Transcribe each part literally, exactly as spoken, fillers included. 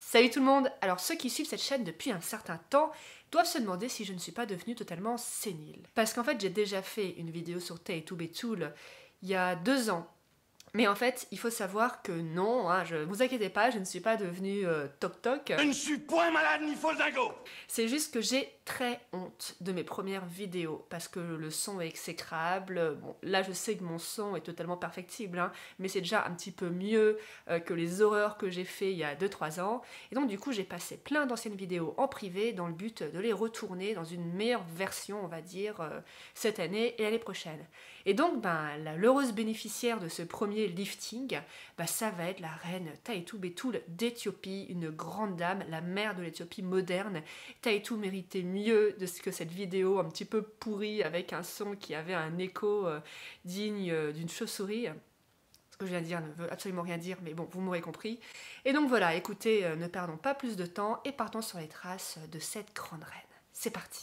Salut tout le monde! Alors ceux qui suivent cette chaîne depuis un certain temps doivent se demander si je ne suis pas devenue totalement sénile. Parce qu'en fait j'ai déjà fait une vidéo sur Taito Betul il y a deux ans. Mais en fait, il faut savoir que non, hein, je vous inquiétez pas, je ne suis pas devenue euh, toc toc. Je ne suis point malade ni faux dingo. C'est juste que j'ai très honte de mes premières vidéos parce que le son est exécrable. Bon, là je sais que mon son est totalement perfectible, hein, mais c'est déjà un petit peu mieux euh, que les horreurs que j'ai fait il y a deux trois ans. Et donc du coup j'ai passé plein d'anciennes vidéos en privé dans le but de les retourner dans une meilleure version, on va dire, euh, cette année et l'année prochaine. Et donc ben, l'heureuse bénéficiaire de ce premier lifting, bah, ça va être la reine Taito Betul d'Éthiopie, une grande dame, la mère de l'Éthiopie moderne. Taito méritait mieux de ce que cette vidéo un petit peu pourrie avec un son qui avait un écho euh, digne euh, d'une chauve-souris. Ce que je viens de dire ne veut absolument rien dire, mais bon, vous m'aurez compris. Et donc voilà, écoutez, euh, ne perdons pas plus de temps et partons sur les traces de cette grande reine. C'est parti!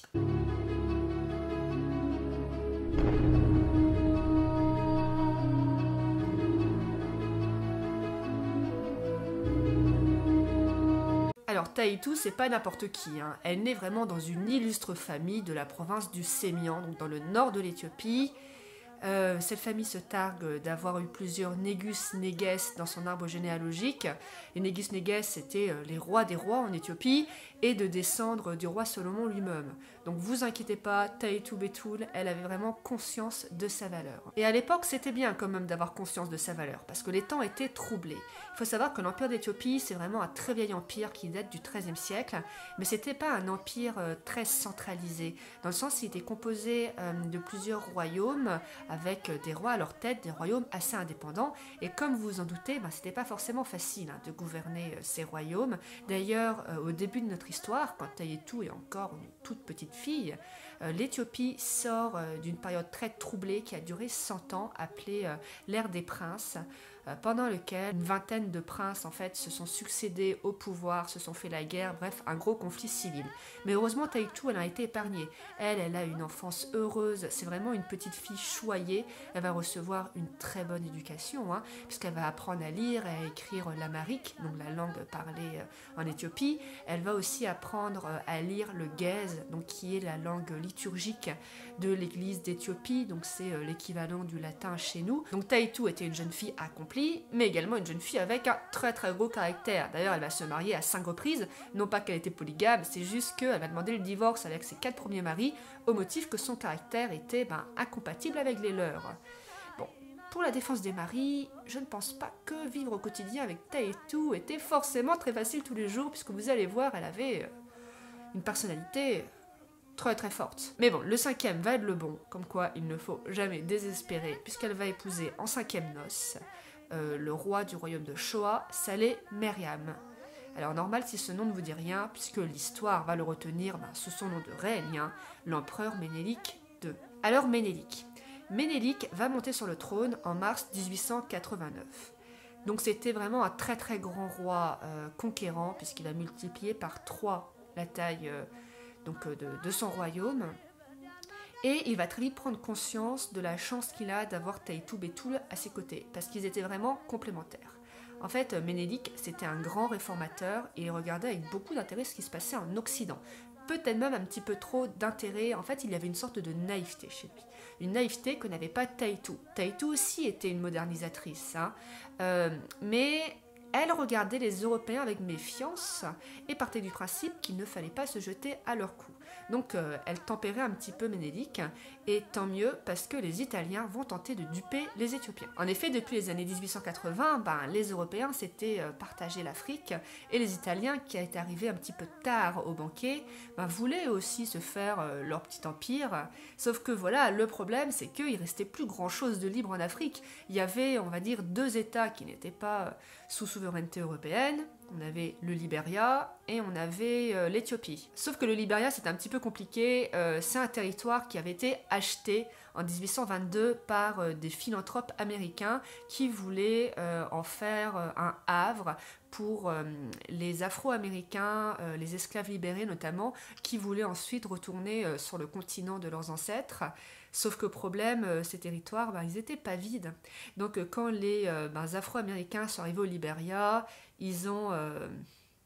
Alors Taito, c'est pas n'importe qui, hein. Elle naît vraiment dans une illustre famille de la province du Sémian, donc dans le nord de l'Éthiopie. Euh, cette famille se targue d'avoir eu plusieurs Négus Néges dans son arbre généalogique. Les Négus Néges étaient les rois des rois en Éthiopie et de descendre du roi Salomon lui-même. Donc vous inquiétez pas, Taito Betul, elle avait vraiment conscience de sa valeur. Et à l'époque, c'était bien quand même d'avoir conscience de sa valeur, parce que les temps étaient troublés. Il faut savoir que l'empire d'Éthiopie, c'est vraiment un très vieil empire qui date du treizième siècle, mais c'était pas un empire euh, très centralisé, dans le sens qu'il était composé euh, de plusieurs royaumes, avec des rois à leur tête, des royaumes assez indépendants, et comme vous vous en doutez, ben, c'était pas forcément facile hein, de gouverner euh, ces royaumes. D'ailleurs, euh, au début de notre histoire, quand Taito est encore une toute petite fille, euh, l'Éthiopie sort euh, d'une période très troublée qui a duré cent ans, appelée euh, l'ère des princes, euh, pendant lequel une vingtaine de princes en fait se sont succédés au pouvoir, se sont fait la guerre, bref, un gros conflit civil. Mais heureusement, Taito, elle a été épargnée. Elle, elle a une enfance heureuse, c'est vraiment une petite fille choyée, elle va recevoir une très bonne éducation, hein, puisqu'elle va apprendre à lire et à écrire l'amharique, donc la langue parlée en Éthiopie. Elle va aussi apprendre à lire le Ge'ez, donc qui est la langue liturgique de l'église d'Éthiopie, donc c'est l'équivalent du latin chez nous. Donc Taito était une jeune fille accomplie, mais également une jeune fille avec un très très gros caractère. D'ailleurs, elle va se marier à cinq reprises, non pas qu'elle était polygame, c'est juste qu'elle va demander le divorce avec ses quatre premiers maris, au motif que son caractère était ben, incompatible avec les leurs. Bon, pour la défense des maris, je ne pense pas que vivre au quotidien avec Taito était forcément très facile tous les jours, puisque vous allez voir, elle avait une personnalité très très forte. Mais bon, le cinquième va être le bon, comme quoi il ne faut jamais désespérer, puisqu'elle va épouser en cinquième noces euh, le roi du royaume de Shoa, Saleh Meriam. Alors normal si ce nom ne vous dit rien, puisque l'histoire va le retenir ben, sous son nom de règne, hein, l'empereur Ménélique deux. Alors Ménélique. Ménélique va monter sur le trône en mars mille huit cent quatre-vingt-neuf. Donc c'était vraiment un très très grand roi euh, conquérant, puisqu'il a multiplié par trois la taille euh, donc, euh, de, de son royaume. Et il va très vite prendre conscience de la chance qu'il a d'avoir Taito Betul à ses côtés, parce qu'ils étaient vraiment complémentaires. En fait, Ménélique, c'était un grand réformateur et il regardait avec beaucoup d'intérêt ce qui se passait en Occident. Peut-être même un petit peu trop d'intérêt. En fait, il y avait une sorte de naïveté chez lui. Une naïveté que n'avait pas Taito. Taito aussi était une modernisatrice, hein. euh, mais elle regardait les Européens avec méfiance et partait du principe qu'il ne fallait pas se jeter à leur cou. Donc euh, elle tempérait un petit peu Ménélique, et tant mieux parce que les Italiens vont tenter de duper les Éthiopiens. En effet, depuis les années mille huit cent quatre-vingts, ben, les Européens s'étaient euh, partagé l'Afrique, et les Italiens, qui étaient arrivés un petit peu tard au banquet, ben, voulaient aussi se faire euh, leur petit empire. Sauf que voilà, le problème, c'est qu'il restait plus grand-chose de libre en Afrique. Il y avait, on va dire, deux États qui n'étaient pas sous souveraineté européenne. On avait le Libéria et on avait euh, l'Éthiopie. Sauf que le Libéria, c'est un petit peu compliqué. Euh, c'est un territoire qui avait été acheté en mille huit cent vingt-deux par euh, des philanthropes américains qui voulaient euh, en faire euh, un havre pour euh, les Afro-Américains, euh, les esclaves libérés notamment, qui voulaient ensuite retourner euh, sur le continent de leurs ancêtres. Sauf que problème, euh, ces territoires, ben, ils n'étaient pas vides. Donc euh, quand les euh, ben, Afro-Américains sont arrivés au Libéria, ils ont euh,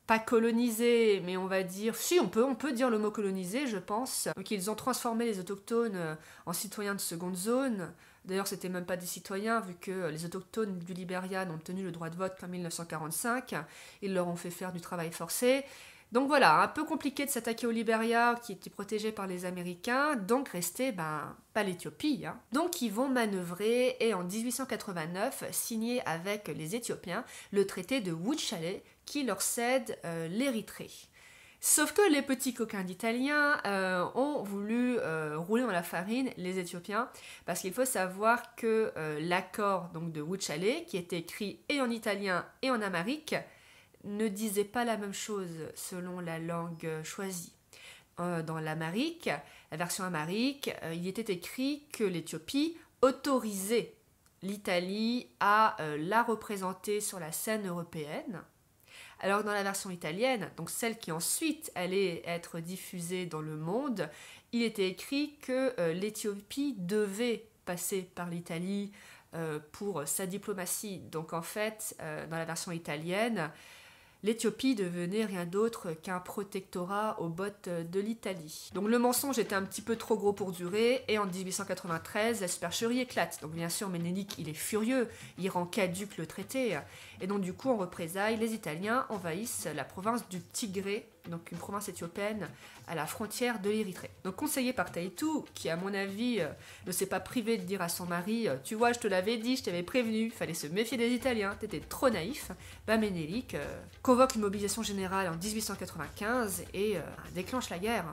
pas colonisé, mais on va dire, si on peut, on peut dire le mot colonisé, je pense. Donc ils ont transformé les autochtones en citoyens de seconde zone. D'ailleurs, c'était même pas des citoyens, vu que les autochtones du Libéria n'ont obtenu le droit de vote qu'en mille neuf cent quarante-cinq. Ils leur ont fait faire du travail forcé. Donc voilà, un peu compliqué de s'attaquer au Libéria, qui était protégé par les Américains, donc restait, ben, pas l'Éthiopie. Hein. Donc ils vont manœuvrer et en dix-huit cent quatre-vingt-neuf, signer avec les Éthiopiens le traité de Wuchale, qui leur cède euh, l'Érythrée. Sauf que les petits coquins d'Italiens euh, ont voulu euh, rouler dans la farine les Éthiopiens, parce qu'il faut savoir que euh, l'accord donc, de Wuchale, qui était écrit et en italien et en amharique, ne disait pas la même chose selon la langue choisie. Euh, dans l'amharique, la version amharique, euh, il était écrit que l'Éthiopie autorisait l'Italie à euh, la représenter sur la scène européenne. Alors dans la version italienne, donc celle qui ensuite allait être diffusée dans le monde, il était écrit que euh, l'Éthiopie devait passer par l'Italie euh, pour sa diplomatie. Donc en fait, euh, dans la version italienne, l'Éthiopie devenait rien d'autre qu'un protectorat aux bottes de l'Italie. Donc le mensonge était un petit peu trop gros pour durer, et en dix-huit cent quatre-vingt-treize, la supercherie éclate. Donc bien sûr, Ménélique, il est furieux, il rend caduc le traité, et donc du coup, en représailles, les Italiens envahissent la province du Tigré, donc une province éthiopienne à la frontière de l'Érythrée. Donc conseillé par Taïtou, qui à mon avis euh, ne s'est pas privé de dire à son mari euh, « Tu vois, je te l'avais dit, je t'avais prévenu, fallait se méfier des Italiens, t'étais trop naïf », bah Ménélique euh, convoque une mobilisation générale en dix-huit cent quatre-vingt-quinze et euh, déclenche la guerre.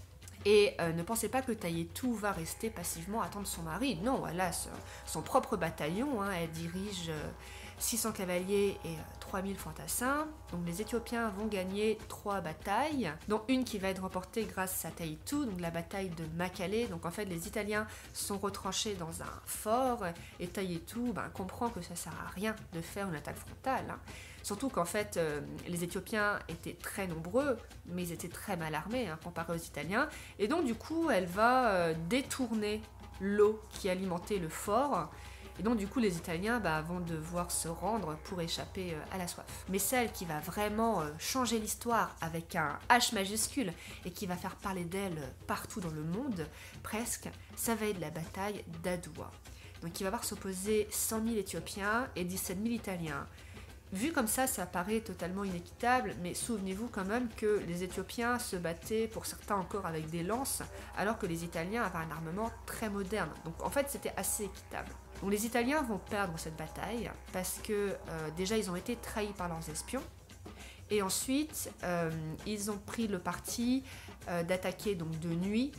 Et euh, ne pensez pas que Taïtou va rester passivement à attendre son mari. Non, elle a son, son propre bataillon, hein, elle dirige euh, six cents cavaliers et euh, trois mille fantassins. Donc les Éthiopiens vont gagner trois batailles, dont une qui va être remportée grâce à Taïtou, donc la bataille de Makale. Donc en fait, les Italiens sont retranchés dans un fort, et Taïtou ben, comprend que ça sert à rien de faire une attaque frontale. Hein. Surtout qu'en fait, euh, les Éthiopiens étaient très nombreux, mais ils étaient très mal armés hein, comparé aux Italiens. Et donc du coup, elle va euh, détourner l'eau qui alimentait le fort. Et donc du coup, les Italiens bah, vont devoir se rendre pour échapper euh, à la soif. Mais celle qui va vraiment euh, changer l'histoire avec un H majuscule et qui va faire parler d'elle partout dans le monde, presque, ça va être la bataille d'Adoua. Donc il va voir s'opposer cent mille Éthiopiens et dix-sept mille Italiens. Vu comme ça, ça paraît totalement inéquitable, mais souvenez-vous quand même que les Éthiopiens se battaient pour certains encore avec des lances, alors que les Italiens avaient un armement très moderne. Donc en fait, c'était assez équitable. Donc les Italiens vont perdre cette bataille parce que euh, déjà ils ont été trahis par leurs espions, et ensuite euh, ils ont pris le parti euh, d'attaquer donc de nuit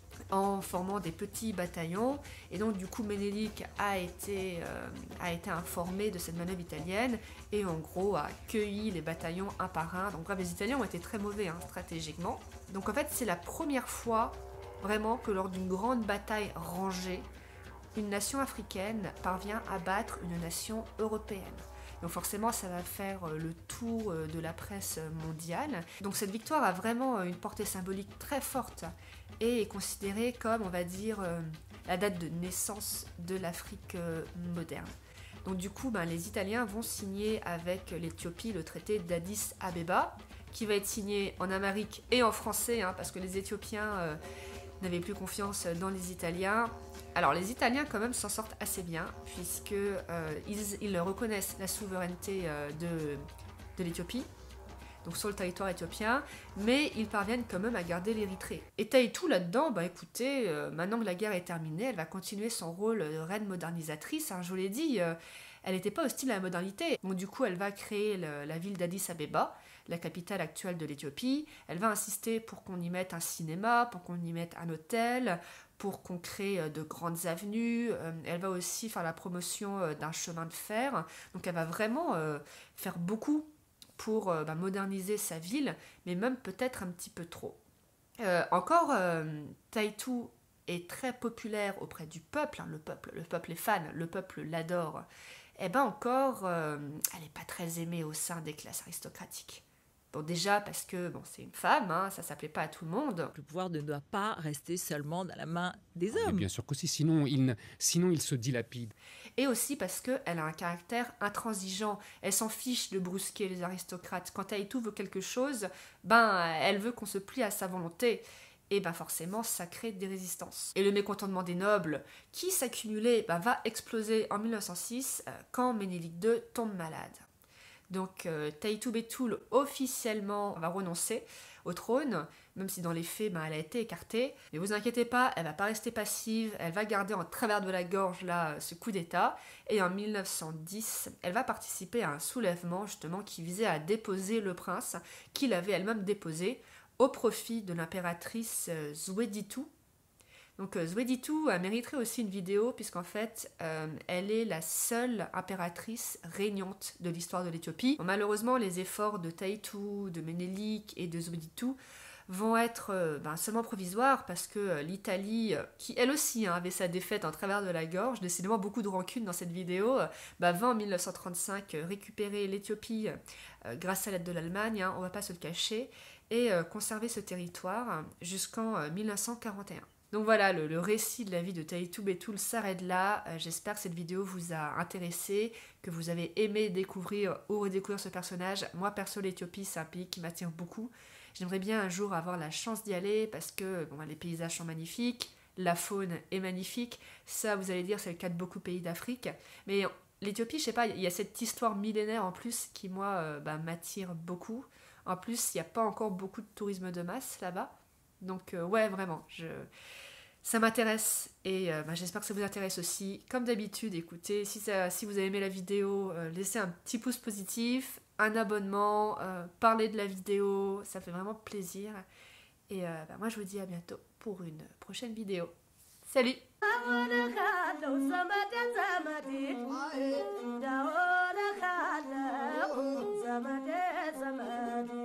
en formant des petits bataillons, et donc du coup Ménélique a été, euh, a été informé de cette manœuvre italienne et en gros a cueilli les bataillons un par un. Donc bref, les Italiens ont été très mauvais hein, stratégiquement. Donc en fait c'est la première fois vraiment que lors d'une grande bataille rangée, une nation africaine parvient à battre une nation européenne. Donc forcément, ça va faire le tour de la presse mondiale. Donc cette victoire a vraiment une portée symbolique très forte et est considérée comme, on va dire, la date de naissance de l'Afrique moderne. Donc du coup, ben, les Italiens vont signer avec l'Éthiopie le traité d'Addis Abeba, qui va être signé en amharique et en français, hein, parce que les Éthiopiens euh, n'avaient plus confiance dans les Italiens. Alors les Italiens quand même s'en sortent assez bien, puisque euh, ils, ils reconnaissent la souveraineté euh, de, de l'Éthiopie, donc sur le territoire éthiopien, mais ils parviennent quand même à garder l'Érythrée. Et Taïtou là-dedans, bah écoutez, euh, maintenant que la guerre est terminée, elle va continuer son rôle de reine modernisatrice, hein, je vous l'ai dit, euh, elle n'était pas hostile à la modernité. Donc du coup, elle va créer le, la ville d'Addis Abeba, la capitale actuelle de l'Éthiopie. Elle va insister pour qu'on y mette un cinéma, pour qu'on y mette un hôtel, pour qu'on crée de grandes avenues. Elle va aussi faire la promotion d'un chemin de fer. Donc elle va vraiment faire beaucoup pour bah, moderniser sa ville, mais même peut-être un petit peu trop. Euh, encore, euh, Taïtou est très populaire auprès du peuple, hein, le peuple, le peuple est fan, le peuple l'adore. Eh bien encore, euh, elle n'est pas très aimée au sein des classes aristocratiques. Bon, déjà parce que bon, c'est une femme, hein, ça s'appelait pas à tout le monde. Le pouvoir ne doit pas rester seulement dans la main des Mais hommes. bien sûr qu'aussi, sinon il, ne- sinon il se dilapide. Et aussi parce qu'elle a un caractère intransigeant. Elle s'en fiche de brusquer les aristocrates. Quand Taïtou veut quelque chose, ben, elle veut qu'on se plie à sa volonté. Et ben forcément, ça crée des résistances. Et le mécontentement des nobles, qui s'accumulait, ben, va exploser en mille neuf cent six, euh, quand Ménélique deux tombe malade. Donc euh, Taïtou Betoul officiellement va renoncer au trône, même si dans les faits, ben, elle a été écartée. Mais vous inquiétez pas, elle va pas rester passive, elle va garder en travers de la gorge là ce coup d'état. Et en mille neuf cent dix, elle va participer à un soulèvement justement qui visait à déposer le prince, qu'il avait elle-même déposé, au profit de l'impératrice euh, Zweditu. Donc euh, Zweditu mériterait aussi une vidéo puisqu'en fait euh, elle est la seule impératrice régnante de l'histoire de l'Éthiopie. Bon, malheureusement les efforts de Taïtou, de Ménélique et de Zweditu vont être euh, ben, seulement provisoires parce que euh, l'Italie, euh, qui elle aussi hein, avait sa défaite en travers de la gorge, décidément beaucoup de rancune dans cette vidéo, euh, bah, va en mille neuf cent trente-cinq euh, récupérer l'Éthiopie euh, grâce à l'aide de l'Allemagne, hein, on va pas se le cacher, et euh, conserver ce territoire euh, jusqu'en euh, mille neuf cent quarante et un. Donc voilà, le, le récit de la vie de Taïtou Betoul s'arrête là. Euh, J'espère que cette vidéo vous a intéressé, que vous avez aimé découvrir ou redécouvrir ce personnage. Moi, perso, l'Éthiopie, c'est un pays qui m'attire beaucoup. J'aimerais bien un jour avoir la chance d'y aller parce que bon, les paysages sont magnifiques, la faune est magnifique. Ça, vous allez dire, c'est le cas de beaucoup de pays d'Afrique. Mais l'Éthiopie, je sais pas, il y a cette histoire millénaire en plus qui, moi, euh, bah, m'attire beaucoup. En plus, il n'y a pas encore beaucoup de tourisme de masse là-bas. Donc euh, ouais, vraiment, je... ça m'intéresse et euh, bah, j'espère que ça vous intéresse aussi. Comme d'habitude, écoutez, si, ça, si vous avez aimé la vidéo, euh, laissez un petit pouce positif, un abonnement, euh, parlez de la vidéo, ça fait vraiment plaisir. Et euh, bah, moi, je vous dis à bientôt pour une prochaine vidéo. Salut! Zamade, zamade.